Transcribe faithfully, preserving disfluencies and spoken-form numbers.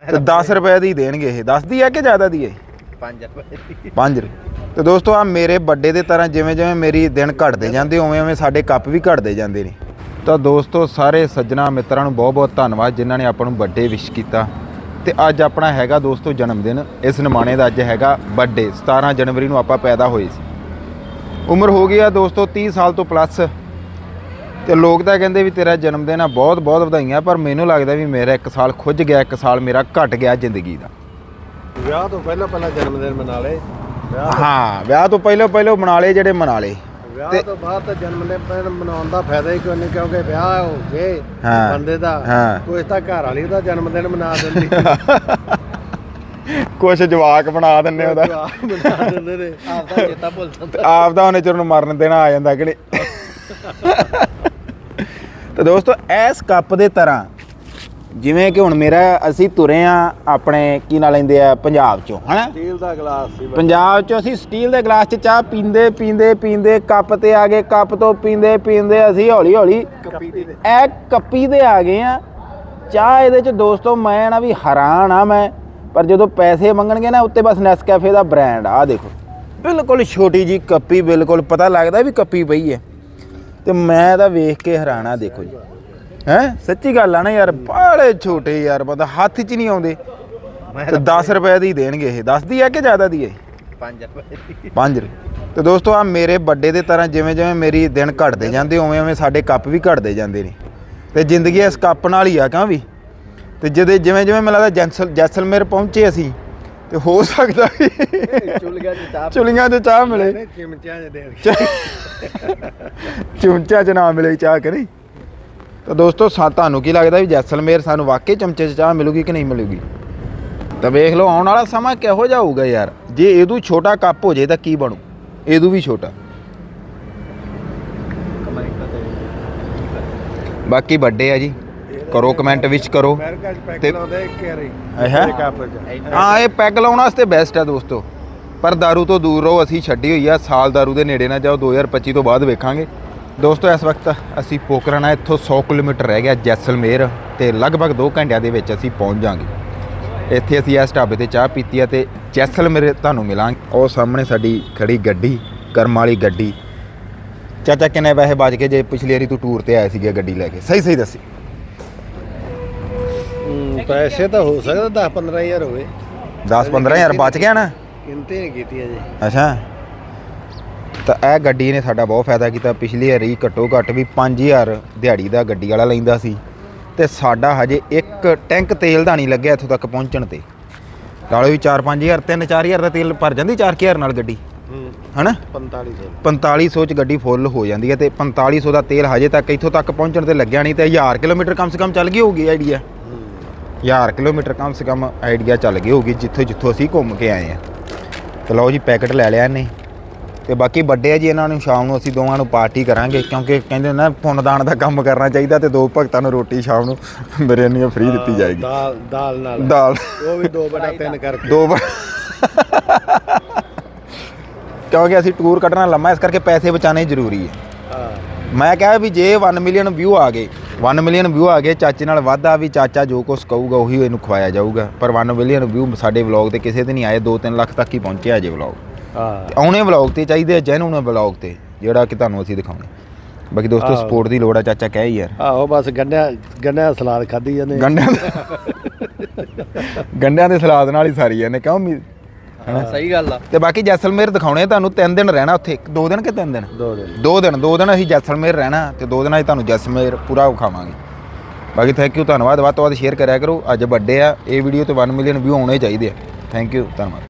ਤੇ दस रुपए दी देणगे ਇਹ ਦੱਸਦੀ ਹੈ ਕਿ ਜ਼ਿਆਦਾ ਦੀ ਹੈ पाँच रुपए पाँच रुपए ਤੇ ਦੋਸਤੋ ਆ ਮੇਰੇ ਵੱਡੇ ਦੇ ਤਰ੍ਹਾਂ ਜਿਵੇਂ ਜਿਵੇਂ ਮੇਰੀ ਦਿਨ ਘਟਦੇ ਜਾਂਦੇ ਉਵੇਂ ਉਵੇਂ ਸਾਡੇ ਕੱਪ ਵੀ ਘਟਦੇ ਜਾਂਦੇ ਨੇ। ਤਾਂ ਦੋਸਤੋ ਸਾਰੇ ਸੱਜਣਾ ਮਿੱਤਰਾਂ ਨੂੰ ਬਹੁਤ ਬਹੁਤ ਧੰਨਵਾਦ ਜਿਨ੍ਹਾਂ ਨੇ ਆਪਾਂ ਨੂੰ ਬਰਥਡੇ ਵਿਸ਼ ਕੀਤਾ। ਤੇ ਅੱਜ ਆਪਣਾ ਹੈਗਾ ਦੋਸਤੋ ਜਨਮ ਦਿਨ। ਇਸ ਨਿਮਾਣੇ ਦਾ ਅੱਜ ਹੈਗਾ ਬਰਥਡੇ। ਸਤਾਰਾਂ ਜਨਵਰੀ ਨੂੰ ਆਪਾਂ ਪੈਦਾ ਹੋਏ ਸੀ। ਉਮਰ ਹੋ ਗਈ ਆ ਦੋਸਤੋ तीस ਸਾਲ ਤੋਂ ਪਲੱਸ। ਤੇ ਲੋਕ ਤਾਂ ਕਹਿੰਦੇ ਵੀ ਤੇਰਾ ਜਨਮ ਦਿਨ ਆ ਬਹੁਤ ਬਹੁਤ ਵਧਾਈਆਂ, ਪਰ ਮੈਨੂੰ ਲੱਗਦਾ ਵੀ ਮੇਰਾ ਇੱਕ ਸਾਲ ਖੁੱਝ ਗਿਆ, ਇੱਕ ਸਾਲ ਮੇਰਾ ਘਟ ਗਿਆ ਜ਼ਿੰਦਗੀ ਦਾ। ਵਿਆਹ ਤੋਂ ਪਹਿਲਾਂ ਪਹਿਲਾਂ ਜਨਮ ਦਿਨ ਮਨਾ ਲੇ। ਹਾਂ ਵਿਆਹ ਤੋਂ ਪਹਿਲਾਂ ਪਹਿਲਾਂ ਮਨਾ ਲਏ ਜਿਹੜੇ ਮਨਾ ਲਏ। ਵਿਆਹ ਤੋਂ ਬਾਅਦ ਤਾਂ ਜਨਮ ਦਿਨ ਮਨਾਉਣ ਦਾ ਫਾਇਦਾ ਹੀ ਕੋਈ ਨਹੀਂ, ਕਿਉਂਕਿ ਵਿਆਹ ਹੋ ਗਏ ਬੰਦੇ ਦਾ ਕੁਛ ਤਾਂ ਘਰ ਵਾਲੀ ਦਾ ਜਨਮ ਦਿਨ ਮਨਾ ਦਿੰਦੀ, ਕੁਛ ਜਵਾਕ ਬਣਾ ਦਿੰਦੇ ਉਹਦਾ, ਬਣਾ ਦਿੰਦੇ ਨੇ ਆਪ ਦਾ ਚੇਤਾ ਭੁੱਲ ਜਾਂਦਾ, ਆਪ ਦਾ ਉਹਨੇ ਚਿਰ ਨੂੰ ਮਰਨ ਦੇਣਾ ਆ ਜਾਂਦਾ ਕਿ ਨਹੀਂ। ਤੇ ਦੋਸਤੋ ਇਸ ਕੱਪ ਦੇ ਤਰ੍ਹਾਂ ਜਿਵੇਂ ਕਿ ਹੁਣ ਮੇਰਾ ਅਸੀਂ ਤੁਰੇ ਆ ਆਪਣੇ ਕੀ ਨਾਂ ਲੈਂਦੇ ਆ ਪੰਜਾਬ ਚੋਂ ਹਨਾ, ਸਟੀਲ ਦਾ ਗਲਾਸ ਸੀ ਪੰਜਾਬ ਚੋਂ ਅਸੀਂ ਸਟੀਲ ਦੇ ਗਲਾਸ 'ਚ ਚਾਹ ਪੀਂਦੇ ਪੀਂਦੇ ਪੀਂਦੇ ਕੱਪ ਤੇ ਆ ਗਏ, ਕੱਪ ਤੋਂ ਪੀਂਦੇ ਪੀਂਦੇ ਅਸੀਂ ਹੌਲੀ ਹੌਲੀ ਇਹ ਕੱਪੀ ਦੇ ਆ ਗਏ ਆ ਚਾਹ। ਇਹਦੇ 'ਚ ਦੋਸਤੋ ਮੈਂ ਨਾ ਵੀ ਹੈਰਾਨ ਆ ਮੈਂ, ਪਰ ਜਦੋਂ ਪੈਸੇ ਮੰਗਣਗੇ ਨਾ ਉੱਤੇ ਬਸ ਨੈਸਕੈਫੇ ਦਾ ਬ੍ਰਾਂਡ ਆ ਦੇਖੋ, ਬਿਲਕੁਲ ਛੋਟੀ ਜੀ ਕੱਪੀ, ਬਿਲਕੁਲ ਪਤਾ ਲੱਗਦਾ ਵੀ ਕੱਪੀ ਪਈ ਹੈ। ਤੇ ਮੈਂ ਤਾਂ ਵੇਖ ਕੇ ਹੈਰਾਨ ਆ ਦੇਖੋ ਜੀ, ਹੈਂ ਸੱਚੀ ਗੱਲ ਆ ਨਾ ਯਾਰ, ਬਾਲੇ ਛੋਟੇ ਯਾਰ, ਪਤਾ ਹੱਥ 'ਚ ਨਹੀਂ ਆਉਂਦੇ। ਤੇ दस रुपए ਦੀ ਦੇਣਗੇ ਇਹ ਦੱਸਦੀ ਹੈ ਕਿ ਜ਼ਿਆਦਾ ਦੀ ਹੈ पाँच रुपए पाँच रुपए। ਤੇ ਦੋਸਤੋ ਆ ਮੇਰੇ ਵੱਡੇ ਦੇ ਤਰ੍ਹਾਂ ਜਿਵੇਂ ਜਿਵੇਂ ਮੇਰੀ ਦਿਨ ਘਟਦੇ ਜਾਂਦੇ ਉਵੇਂ ਉਵੇਂ ਸਾਡੇ ਕੱਪ ਵੀ ਘਟਦੇ ਜਾਂਦੇ ਨੇ। ਤੇ ਜ਼ਿੰਦਗੀ ਇਸ ਕੱਪ ਨਾਲ ਹੀ ਆ ਕਿਉਂ ਵੀ। ਤੇ ਜਦੋਂ ਜਿਵੇਂ ਜਿਵੇਂ ਮੈਨੂੰ ਲੱਗਦਾ ਜੈਸਲ ਜੈਸਲਮੇਰ ਪਹੁੰਚੇ ਅਸੀਂ, ਤੇ ਹੋ ਸਕਦਾ ਚੁਲੀਆਂ 'ਚ ਚਾਹ ਚੁਲੀਆਂ 'ਚ ਚਾਹ ਮਿਲੇ, ਚਿਮਚਿਆਂ 'ਚ ਦੇਣ ਚਮਚਾ 'ਚ ਨਾ ਮਿਲੇ ਚਾਹ ਕਿ ਨਹੀਂ। ਤਾਂ ਦੋਸਤੋ ਸਾ ਤੁਹਾਨੂੰ ਕੀ ਲੱਗਦਾ ਵੀ ਜੈਸਲਮੇਰ ਸਾਨੂੰ ਵਾਕਈ ਚਮਚੇ 'ਚ ਚਾਹ ਮਿਲੂਗੀ ਕਿ ਨਹੀਂ ਮਿਲੂਗੀ। ਤਾਂ ਵੇਖ ਲਓ ਆਉਣ ਵਾਲਾ ਸਮਾਂ ਕਿਹੋ ਜਿਹਾ ਹੋਊਗਾ ਯਾਰ। ਜੇ ਇਹਦੂ ਛੋਟਾ ਕੱਪ ਹੋ ਜੇ ਤਾਂ ਕੀ ਬਣੂ, ਇਹਦੂ ਵੀ ਛੋਟਾ। ਬਾਕੀ ਵੱਡੇ ਆ ਜੀ, ਕਰੋ ਕਮੈਂਟ ਵਿੱਚ ਕਰੋ। ਤੇ ਹਾਂ ਇਹ ਪੈਗ ਲਾਉਣ ਵਾਸਤੇ ਬੈਸਟ ਹੈ ਦੋਸਤੋ, ਪਰ ਦਾਰੂ ਤੋਂ ਦੂਰ ਰਹੋ। ਅਸੀਂ ਛੱਡੀ ਹੋਈ ਆ, ਸਾਲ ਦਾਰੂ ਦੇ ਨੇੜੇ ਨਾ ਜਾਓ। ਦੋ ਹਜ਼ਾਰ ਪੱਚੀ ਤੋਂ ਬਾਅਦ ਵੇਖਾਂਗੇ ਦੋਸਤੋ। ਇਸ ਵਕਤ ਅਸੀਂ ਪੋਕਰਨ ਆ, ਇੱਥੋਂ ਸੌ ਕਿਲੋਮੀਟਰ ਰਹਿ ਗਿਆ ਜੈਸਲਮੇਰ, ਤੇ ਲਗਭਗ ਦੋ ਘੰਟਿਆਂ ਦੇ ਵਿੱਚ ਅਸੀਂ ਪਹੁੰਚ ਜਾਵਾਂਗੇ। ਇੱਥੇ ਅਸੀਂ ਇਸ ਢਾਬੇ 'ਤੇ ਚਾਹ ਪੀਤੀ ਆ ਤੇ ਜੈਸਲਮੇਰ ਤੁਹਾਨੂੰ ਮਿਲਾਂਗੇ। ਉਹ ਸਾਹਮਣੇ ਸਾਡੀ ਖੜੀ ਗੱਡੀ, ਕਰਮ ਵਾਲੀ ਗੱਡੀ। ਚਾਚਾ ਕਿੰਨੇ ਪੈਸੇ ਬਚ ਗਏ ਜੇ ਪਿਛਲੀ ਵਾਰੀ ਤੂੰ ਟੂਰ ਤੇ ਆਇਆ ਸੀਗਾ ਗੱਡੀ ਲੈ ਕੇ? ਸਹੀ ਸਹੀ ਦੱਸੀ। ਪੈਸੇ ਤਾਂ ਹੋ ਸਕਦਾ दस पंद्रह हज़ार ਹੋਵੇ। दस पंद्रह हज़ार ਬਚ ਗਿਆ ਨਾ, ਗਿਣਤੀ ਨਹੀਂ ਕੀਤੀ ਅਜੇ। ਅੱਛਾ ਤਾਂ ਇਹ ਗੱਡੀ ਨੇ ਸਾਡਾ ਬਹੁਤ ਫਾਇਦਾ ਕੀਤਾ। ਪਿਛਲੀ ਵਾਰੀ ਘੱਟੋ ਘੱਟ ਵੀ ਪੰਜ ਹਜ਼ਾਰ ਦਿਹਾੜੀ ਦਾ ਗੱਡੀ ਵਾਲਾ ਲੈਂਦਾ ਸੀ, ਤੇ ਸਾਡਾ ਹਜੇ ਇੱਕ ਟੈਂਕ ਤੇਲ ਦਾ ਨਹੀਂ ਲੱਗਿਆ ਇੱਥੋਂ ਤੱਕ ਪਹੁੰਚਣ ਤੇ। ਨਾਲੇ ਵੀ ਚਾਰ ਪੰਜ ਹਜ਼ਾਰ ਤਿੰਨ ਚਾਰ ਹਜ਼ਾਰ ਦਾ ਤੇਲ ਭਰ ਜਾਂਦੀ ਚਾਰ ਹਜ਼ਾਰ ਨਾਲ ਗੱਡੀ ਹੈ ਨਾ। ਪੰਤਾਲੀ ਸੌ ਪੰਤਾਲੀ ਸੌ 'ਚ ਗੱਡੀ ਫੁੱਲ ਹੋ ਜਾਂਦੀ ਹੈ, ਤੇ ਪੰਤਾਲੀ ਸੌ ਦਾ ਤੇਲ ਹਜੇ ਤੱਕ ਇੱਥੋਂ ਤੱਕ ਪਹੁੰਚਣ ਤੇ ਲੱਗਿਆ ਨਹੀਂ। ਤੇ ਹਜ਼ਾਰ ਕਿਲੋਮੀਟਰ ਕਮ ਸੇ ਕਮ ਚੱਲ ਗਈ ਹੋਊਗੀ ਆਈਡੀਆ, ਹਜ਼ਾਰ ਕਿਲੋਮੀਟਰ ਕਮ ਸੇ ਕਮ ਆਈਡੀਆ ਚੱਲ ਗਈ ਹੋਊਗੀ ਜਿੱਥੋਂ ਜਿੱਥੋਂ ਅਸੀਂ ਘੁੰਮ ਕੇ ਆਏ ਹਾਂ। ਤੇ ਲਓ ਜੀ ਪੈਕਟ ਲੈ ਲਿਆ ਇਹਨੇ। ਤੇ ਬਾਕੀ ਵੱਡੇ ਆ ਜੀ, ਇਹਨਾਂ ਨੂੰ ਸ਼ਾਮ ਨੂੰ ਅਸੀਂ ਦੋਵਾਂ ਨੂੰ ਪਾਰਟੀ ਕਰਾਂਗੇ, ਕਿਉਂਕਿ ਕਹਿੰਦੇ ਨਾ ਪੁੰਨਦਾਨ ਦਾ ਕੰਮ ਕਰਨਾ ਚਾਹੀਦਾ। ਤੇ ਦੋ ਭਗਤਾਂ ਨੂੰ ਰੋਟੀ ਸ਼ਾਮ ਨੂੰ ਬਿਰਿਆਨੀ ਫ੍ਰੀ ਦਿੱਤੀ ਜਾਏਗੀ, ਦਾਲ ਦਾਲ ਨਾਲ ਦਾਲ ਉਹ ਵੀ ਦੋ ਬਟਾ ਤਿੰਨ ਕਰਕੇ ਦੋ ਕਿਉਂਕਿ ਅਸੀਂ ਟੂਰ ਕੱਢਣਾ ਲੰਮਾ, ਇਸ ਕਰਕੇ ਪੈਸੇ ਬਚਾਉਣੇ ਜ਼ਰੂਰੀ ਹੈ। ਮੈਂ ਕਿਹਾ ਵੀ ਜੇ ਇੱਕ ਮਿਲੀਅਨ ਵਿਊ ਆ ਗਏ, ਇੱਕ ਮਿਲੀਅਨ ਵਿਊ ਆ ਗਏ, ਚਾਚੇ ਨਾਲ ਵਾਧਾ ਵੀ ਚਾਚਾ ਜੋ ਕੁਛ ਕਹੂਗਾ ਉਹੀ ਇਹਨੂੰ ਖਵਾਇਆ ਜਾਊਗਾ। ਪਰ ਇੱਕ ਮਿਲੀਅਨ ਵਿਊ ਸਾਡੇ ਵਲੌਗ ਤੇ ਕਿਸੇ ਤੇ ਨਹੀਂ ਆਏ, ਦੋ ਤਿੰਨ ਲੱਖ ਤੱਕ ਹੀ ਪਹੁੰਚਿਆ ਅਜੇ ਵਲੌਗ। ਆਉਣੇ ਵਲੌਗ ਤੇ ਚਾਹੀਦੇ ਆ, ਜੈਨੂਨ ਵਲੌਗ ਤੇ ਜਿਹੜਾ ਕਿ ਤੁਹਾਨੂੰ ਅਸੀਂ ਦਿਖਾਉਣੇ। ਬਾਕੀ ਦੋਸਤੋ ਸਪੋਰਟ ਦੀ ਲੋੜ ਆ, ਚਾਚਾ ਕਹਿ ਯਾਰ। ਆਹੋ ਬਸ ਗੰਡਿਆਂ ਗੰਡਿਆਂ ਦਾ ਸਲਾਦ ਖਾਧੀ ਜਾਂਦੇ, ਗੰਡਿਆਂ ਗੰਡਿਆਂ ਦੇ ਸਲਾਦ ਨਾਲ ਹੀ ਸਾਰੀ ਜਾਂਦੇ ਕਿਉਂ ਉਮੀਦ। ਸਹੀ ਗੱਲ ਆ। ਤੇ ਬਾਕੀ ਜੈਸਲਮੇਰ ਦਿਖਾਉਣੇ ਤੁਹਾਨੂੰ, ਤਿੰਨ ਦਿਨ ਰਹਿਣਾ ਉੱਥੇ। ਦੋ ਦਿਨ ਕਿ ਤਿੰਨ ਦਿਨ? ਦੋ ਦਿਨ ਦੋ ਦਿਨ ਦੋ ਦਿਨ ਅਸੀਂ ਜੈਸਲਮੇਰ ਰਹਿਣਾ, ਤੇ ਦੋ ਦਿਨਾਂ 'ਚ ਤੁਹਾਨੂੰ ਜੈਸਲਮੇਰ ਪੂਰਾ ਵਿਖਾਵਾਂਗੇ। ਬਾਕੀ ਥੈਂਕ ਯੂ, ਧੰਨਵਾਦ। ਵੱਧ ਤੋਂ ਵੱਧ ਸ਼ੇਅਰ ਕਰਿਆ ਕਰੋ। ਅੱਜ ਵੱਡੇ ਆ ਇਹ ਵੀਡੀਓ ਤੇ ਇੱਕ ਮਿਲੀਅਨ ਵਿਊ ਆਉਣੇ ਚਾਹੀਦੇ ਆ। ਥੈਂਕ ਯੂ, ਧੰਨਵਾਦ।